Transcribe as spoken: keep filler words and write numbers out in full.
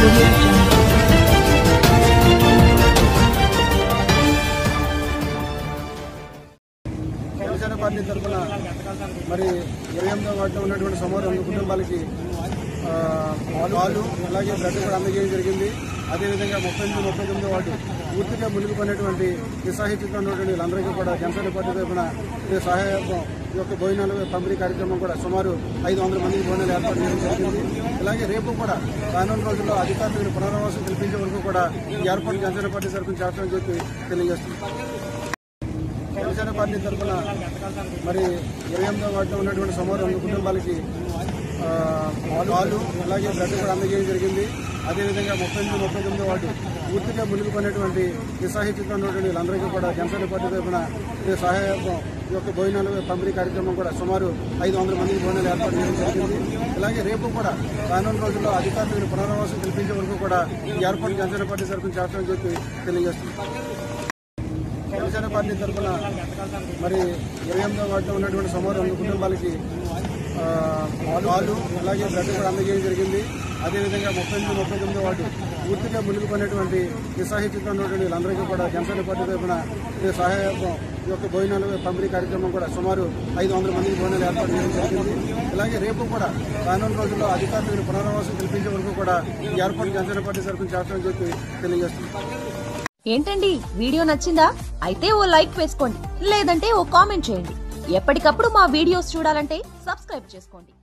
audio jungle. Janasena party తరఫున మరి ఇరవై ఎనిమిదో వార్డులో ఉన్నటువంటి సుమారు రెండు కుటుంబాలకి పాలు అలాగే బ్లడ్ కూడా అందజేయడం జరిగింది. అదేవిధంగా ముప్పై ఎనిమిది ముప్పై తొమ్మిదో వార్డు పూర్తిగా మునిగిపోయినటువంటి నిస్సహాయతతో ఉన్నటువంటి వీళ్ళందరికీ కూడా జనసేన పార్టీ తరఫున సహాయం ఈ యొక్క భోజనాలు పంపిణీ కార్యక్రమం కూడా సుమారు ఐదు వందల మందికి భోజనాలు ఏర్పాటు చేయడం జరిగింది. అలాగే రేపు కూడా రానున్న రోజుల్లో అధికారులకు పునరావాసం కల్పించే వరకు కూడా ఈ ఏర్పాటు జనసేన పార్టీ తరఫున చేస్తామని చెప్పి తెలియజేస్తుంది. జనసేన పార్టీ తరఫున మరి ఇరవై ఎనిమిదో వార్డులో ఉన్నటువంటి సుమారు రెండు కుటుంబాలకి పాలు అలాగే బ్లడ్ కూడా అందజేయడం జరిగింది. అదేవిధంగా ముప్పై ఎనిమిది ముప్పై తొమ్మిదో వార్డు పూర్తిగా మునిగిపోయినటువంటి నిస్సహాయతతో ఉన్నటువంటి వీళ్ళందరికీ కూడా జనసేన పార్టీ తరఫున సహాయం ఈ యొక్క భోజనాలు పంపిణీ కార్యక్రమం కూడా సుమారు ఐదు వందల మందికి భోజనాలు ఏర్పాటు చేయడం జరిగింది. అలాగే రేపు కూడా రానున్న రోజుల్లో అధికారులకు పునరావాసం కల్పించే వరకు కూడా ఈ ఏర్పాటు జనసేన పార్టీ తరఫున చేస్తామని చెప్పి తెలియజేస్తుంది. జనసేన పార్టీ తరఫున మరి ఇరవై ఎనిమిదో వార్డులో ఉన్నటువంటి సుమారు రెండు కుటుంబాలకి పాలు అలాగే బ్లడ్ కూడా అందజేయడం జరిగింది. అదేవిధంగా ముప్పై ఎనిమిది ముప్పై తొమ్మిదో వార్డు పూర్తిగా మునిగిపోయినటువంటి నిస్సహాయతతో ఉన్నటువంటి వీళ్ళందరికీ కూడా జనసేన పార్టీ తరఫున సహాయం ఈ యొక్క భోజనాలు పంపిణీ కార్యక్రమం కూడా సుమారు ఐదు వందల మందికి భోజనాలు ఏర్పాటు చేయడం జరిగింది. అలాగే రేపు కూడా రానున్న రోజుల్లో అధికారులకు పునరావాసం కల్పించే వరకు కూడా ఈ ఏర్పాటు జనసేన పార్టీ తరఫున చేస్తామని చెప్పి తెలియజేస్తుంది. ఏంటండి వీడియో నచ్చిందా? అయితే ఓ లైక్ వేసుకోండి, లేదంటే ఓ కామెంట్ చేయండి. ఎప్పటికప్పుడు మా వీడియోస్ చూడాలంటే సబ్స్క్రైబ్ చేసుకోండి.